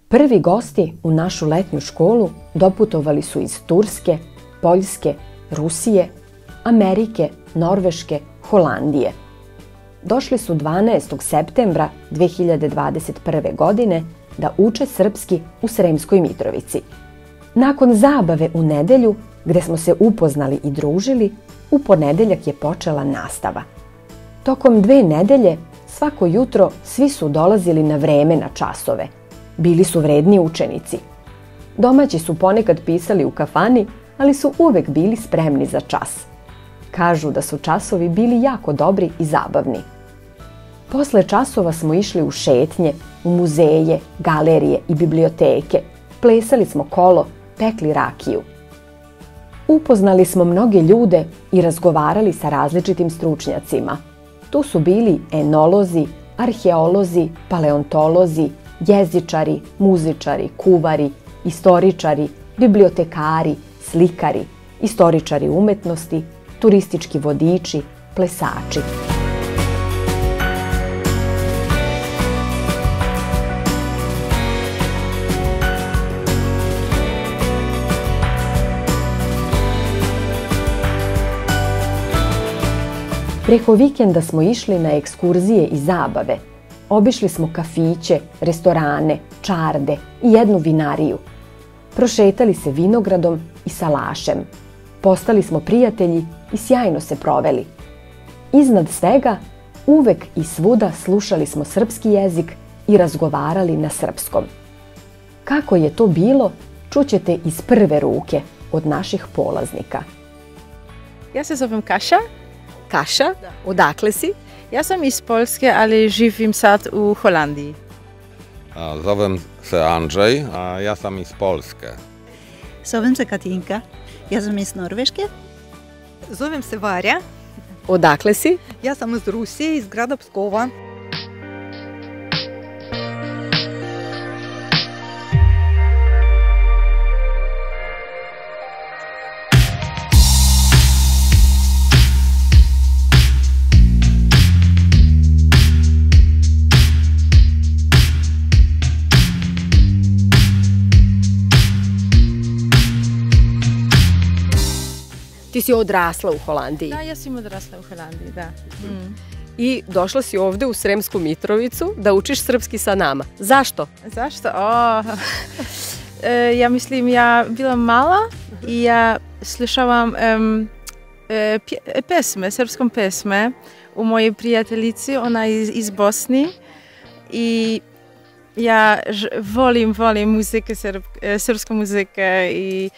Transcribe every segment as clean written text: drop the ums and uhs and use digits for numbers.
Prvi gosti u našu letnju školu doputovali su iz Turske, Poljske, Rusije, Amerike, Norveške, Holandije. Došli su 12. septembra 2021. godine da uče srpski u Sremskoj Mitrovici. Nakon zabave u nedelju, gde smo se upoznali i družili, u ponedeljak je počela nastava. Tokom 2 nedelje, svako jutro svi su dolazili na vreme na časove. Bili su vredni učenici. Domaći su ponekad pisali u kafani, ali su uvek bili spremni za čas. Kažu da su časovi bili jako dobri i zabavni. Posle časova smo išli u šetnje, u muzeje, galerije i biblioteke. Plesali smo kolo, pekli rakiju. Upoznali smo mnoge ljude i razgovarali sa različitim stručnjacima. Tu su bili enolozi, arheolozi, paleontolozi, jezičari, muzičari, kuvari, istoričari, bibliotekari, slikari, istoričari umetnosti, turistički vodiči, plesači. Preko vikenda smo išli na ekskurzije i zabave. Obišli smo kafiće, restorane, čarde i jednu vinariju. Prošetali se vinogradom i salašem. Postali smo prijatelji i sjajno se proveli. Iznad svega, uvek i svuda slušali smo srpski jezik i razgovarali na srpskom. Kako je to bilo, čućete iz prve ruke od naših polaznika. Ja se zovem Kasia. Kasia, odakle si? Ja sam iz Polske, ali živim sad u Holandiji. Zovem se Andrzej, a ja sam iz Polske. Zovem se Katinka, ja sam iz Norveške. Zovem se Varja. Odakle si? Ja sam iz Rusije, iz grada Pskova. Ti si odrasla u Holandiji. Da, ja sam odrasla u Holandiji, da. I došla si ovde u Sremsku Mitrovicu da učiš srpski sa nama. Zašto? Zašto? Ja mislim, ja bila mala i ja slušavam pesme, srpskom pesme u mojej prijateljici, ona je iz Bosni i ja volim muzike, srpsku muzike i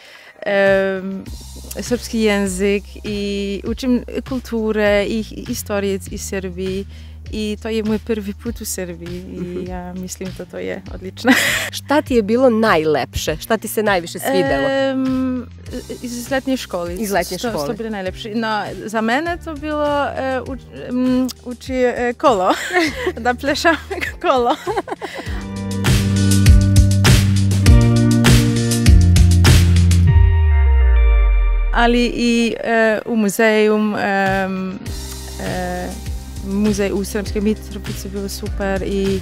srpski jezik i učim kulture i istorije iz Srbije i to je moj prvi put u Srbiji i ja mislim da to je odlično. Šta ti je bilo najlepše? Šta ti se najviše svidelo? Iz letnje škole. Iz letnje škole. To bilo najlepše. No, za mene to bilo uči kolo, da plešam kolo. Ali i u muzeju, muzej u Sremskoj Mitrovici bilo super i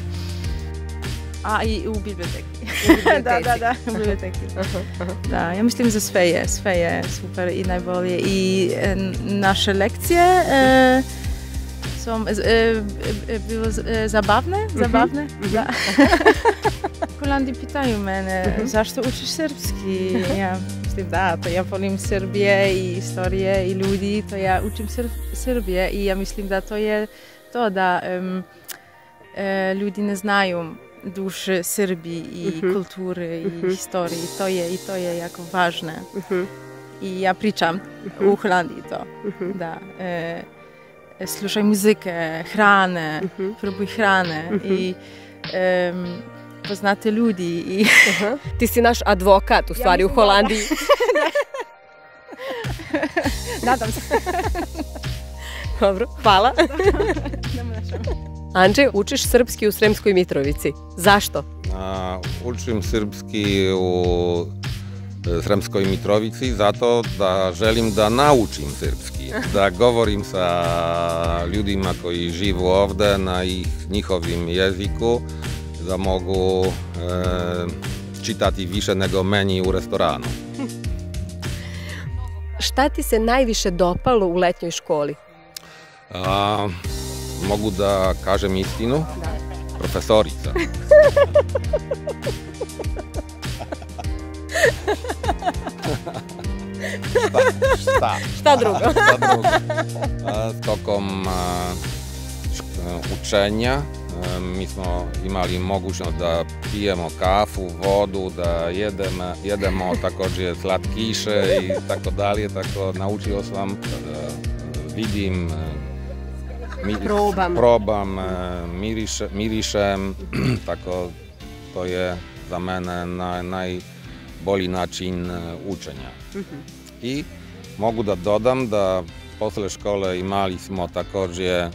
u biblioteki. Da, u biblioteki. Da, ja mislim za sve je super i najbolje i naše lekcije su bilo zabavne, da. Holandiji pitaju mene zašto učiš srpski, ja mislim da, to ja volim Srbije i istorije i ljudi, to ja učim Srbije i ja mislim da to je to da ljudi ne znaju duše Srbije i kulture i istorije i to je jako važno. I ja pričam u Holandiji to, da slušaj muzike, hrane, probuj hrane i poznate ljudi. Ti si naš advokat u stvari u Holandiji. Nadam se. Dobro, hvala. Andrzej, učiš srpski u Sremskoj Mitrovici. Zašto? Učim srpski u Sremskoj Mitrovici zato da želim da naučim srpski, da govorim sa ljudima koji žive ovde na njihovim jeziku, da mogu čitati više nego meni u restoranu. Šta ti se najviše dopalo u letnjoj školi? Mogu da kažem istinu? Profesorica. Šta drugo? Tokom učenja mi smo imali mogućnost da pijemo kafu, vodu, da jedemo također slatkiše i tako dalje, tako naučio sam da vidim, probam, mirišem, tako to je za mene najbolji način učenja. I mogu da dodam da posle škole imali smo također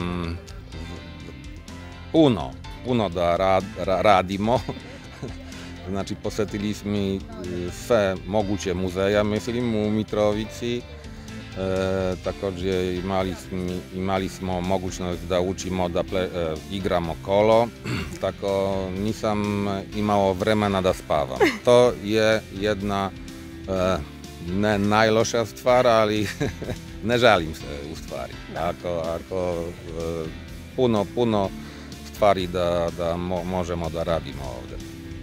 puno da radimo. Znači posjetili smo sve moguće muzeja, mislim, u Mitrovici. Također imali smo mogućnost da učimo da igramo kolo, tako nisam imao vremena da spavam. To je jedna ne najloša stvar, ali ne žalim se u stvari. Ako puno stvari da možemo da radimo ovdje.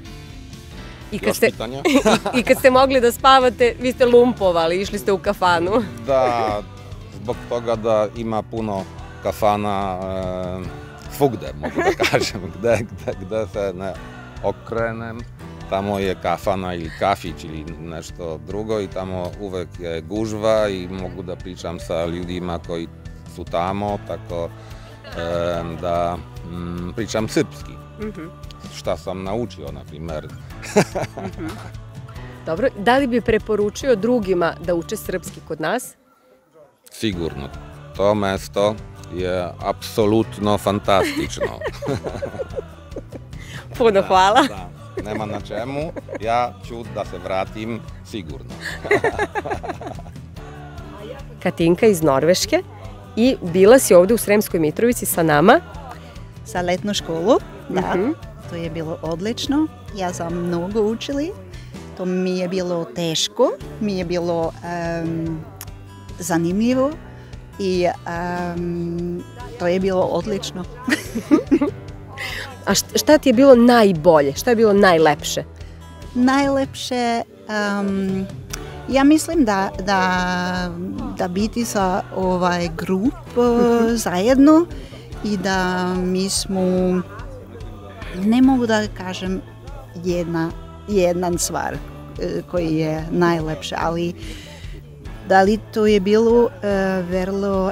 I kad ste mogli da spavate, vi ste lumpovali, išli ste u kafanu. Da, zbog toga da ima puno kafana svugde, mogu da kažem, gde se ne okrenem. Tamo je kafana ili kafić ili nešto drugo i tamo uvek je gužva i mogu da pričam sa ljudima koji su tamo, tako da pričam srpski. Šta sam naučio, na primjer. Dobro, da li bi preporučio drugima da uče srpski kod nas? Sigurno. To mesto je apsolutno fantastično. Puno hvala. Da, nema na čemu. Ja ću da se vratim sigurno. Katinka iz Norveške i bila si ovdje u Sremskoj Mitrovici sa nama. Sa letnu školu, da. To je bilo odlično. Ja sam mnogo učili. To mi je bilo teško, mi je bilo zanimljivo i to je bilo odlično. A šta ti je bilo najbolje? Šta je bilo najlepše? Najlepše, ja mislim da biti sa ovaj grup zajedno i da mi smo, ne mogu da kažem jedna stvar koji je najlepša, ali da li to je bilo vrlo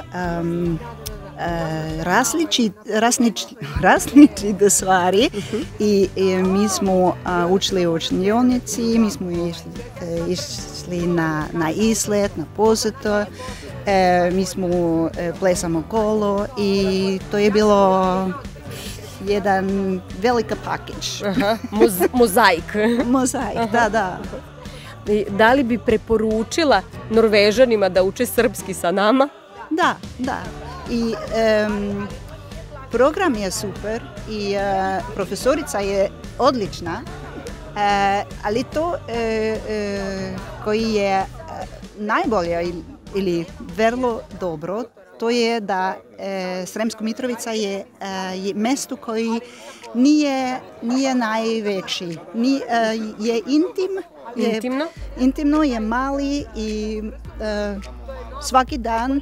različite stvari i mi smo učili u učenionici, mi smo išli na izlet, na posjetu, mi smo plesamo kolo i to je bilo jedan velika pakić. Mozaik. Mozaik, da. Da li bi preporučila Norvežanima da uče srpski sa nama? Da. I program je super i profesorica je odlična, ali to koji je najbolje ili vrlo dobro, to je da Sremska Mitrovica je mjesto koji nije najveći, je intimno, je mali i svaki dan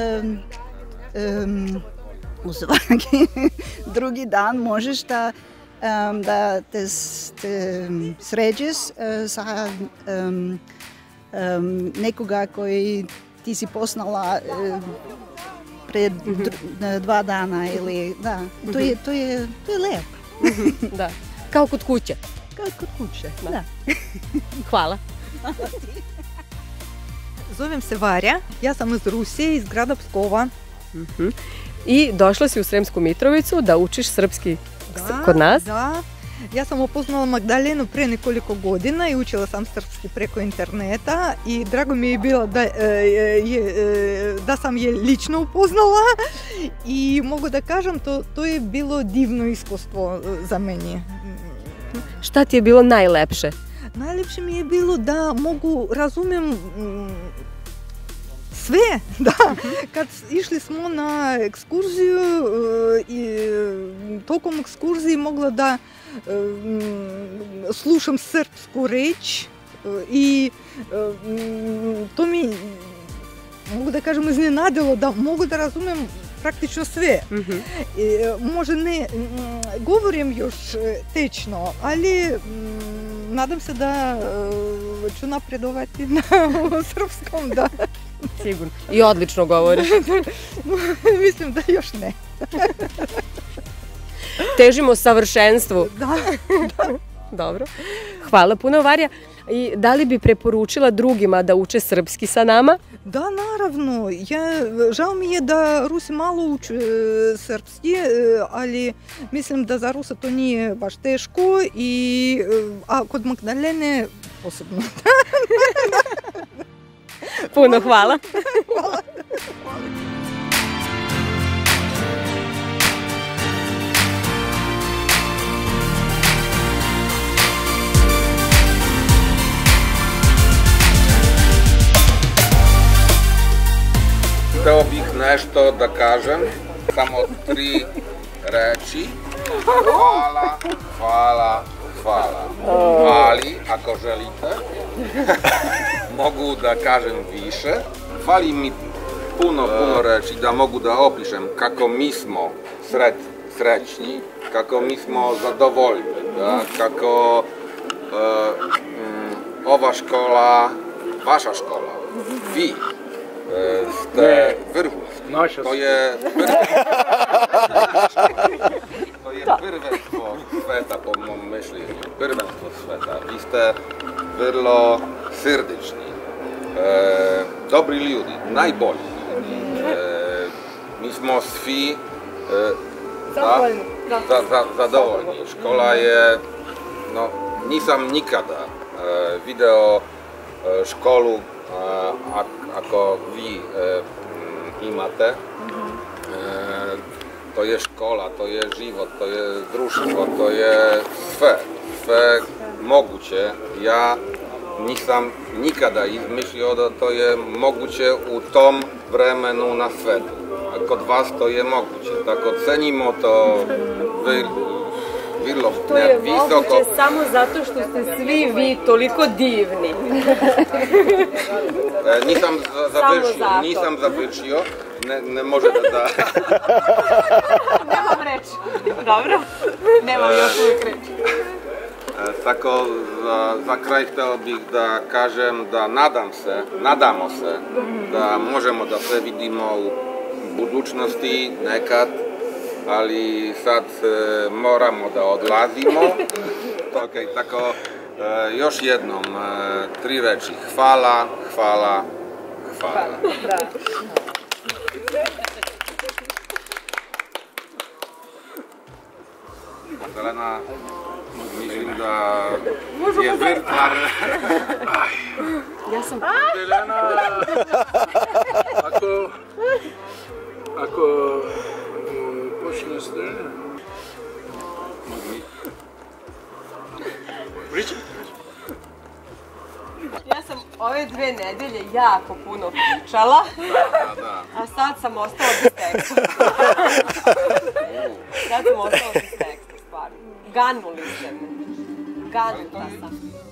u svaki drugi dan možeš da te sređeš sa nekoga koji ti si poznala pred 2 dana ili da, to je lijepo. Da. Kao kod kuće. Kao kod kuće, da. Hvala. Zovem se Varja, ja sam iz Rusije, iz grada Pskova. I došla si u Sremsku Mitrovicu da učiš srpski kod nas? Da, Ja sam upoznala Magdalenu pre nekoliko godina i učila sam srpski preko interneta i drago mi je bilo da sam je lično upoznala i mogu da kažem to je bilo divno iskustvo za mene. Šta ti je bilo najlepše? Najlepše mi je bilo da mogu razumem sve, da. Kad išli smo na ekskurziju i tokom ekskurzije mogla da slušam srpsku reč i to mi, mogu da kažem, iznenadilo da mogu da razumem praktično sve. Može ne govorim još tečno, ali nadam se da ću napredovati na srpskom, da. Sigurno. I odlično govoriš. Mislim da još ne. Težimo savršenstvu. Da. Dobro. Hvala puno, Varja. I da li bi preporučila drugima da uče srpski sa nama? Da, naravno. Žao mi je da Rusi malo uče srpski, ali mislim da za Rusa to nije baš teško, a kod Magdalene posebno. Puno hvala. Hvala. Hteo bih nešto da kažem, samo 3 reči. Hvala, hvala, hvala. Ali, ako želite, mogu da kažem više. Fali mi puno reči da mogu da opišem kako mi smo srećni, kako mi smo zadovoljni, kako ova škola, vaša škola, vi ste vrhunski. To je prvenstvo sveta, po mom mišljenju. Prvenstvo sveta. Vi ste vrlo srdečni, dobri ljudi, najbolji ljudi. Mi smo svi zadovoljni. Škola je, nisam nikada video školu ako vi imate. To je škola, to je život, to je društvo, to je sve moguće. Ja nisam nikada izmišljio da to je moguće u tom vremenu na svetu. A kod vas to je moguće, tako cenimo to vrlo visoko. To je moguće samo zato što ste svi vi toliko divni. Nisam završio, ne možete da... Nemam reći. Dobro, nemam još uvijek reći. Tako, za kraj htio bih da kažem da nadamo se da možemo da se vidimo u budućnosti nekad, ali sad moramo da odlazimo. Tako, još jednom, 3 reči. Hvala, hvala, hvala. Magdalena, mislim da je vrtlar. Ja sam... Magdalena, ako počne s trenerom. Ja sam ove 2 nedelje jako puno pričala, a sad sam ostala bez teksta. Sad sam ostala bez teksta, stvarno. Ganuli ste me. Ganula sam.